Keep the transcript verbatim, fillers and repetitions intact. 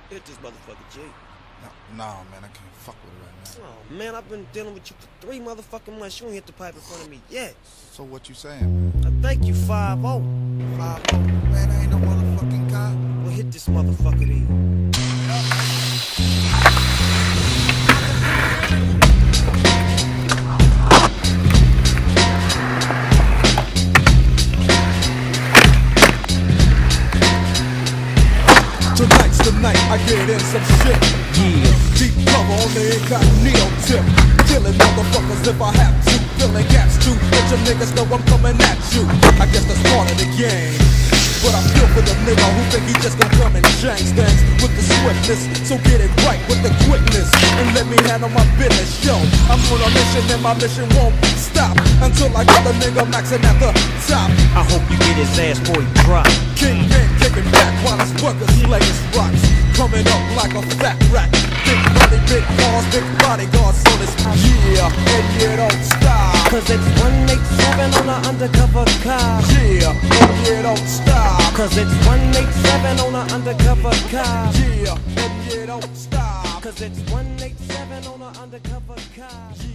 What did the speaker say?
Hit this motherfucker, G. No, nah, man, I can't fuck with it right now. Oh, man, I've been dealing with you for three motherfucking months. You ain't hit the pipe in front of me yet. So what you saying, man? I thank you, five oh. five oh? Man, I ain't no motherfucking cop. Well, hit this motherfucker then. Tonight's the night I get in some shit. Yeah. Deep cover on the incognito tip. Killing motherfuckers if I have to. Filling gaps too. Let your niggas know I'm coming at you. I guess that's part of the game. But I feel for the nigga who think he just gon' come and change things with the swiftness. So get it right with the quickness and let me handle my business. Yo, I'm on a mission and my mission won't stop until I got the nigga maxing at the top. I hope you get his ass before he drop. Kingpin kicking back while his workers slaying rocks. Coming up like a fat rat. Big money, big cars, big bodyguards on his yeah, and you don't stop. Cause it's one eighty-seven on an undercover car. Yeah, and you don't stop. Cause it's one eighty-seven on an undercover car. Yeah, and you don't stop. Cause it's one eighty-seven on an undercover car.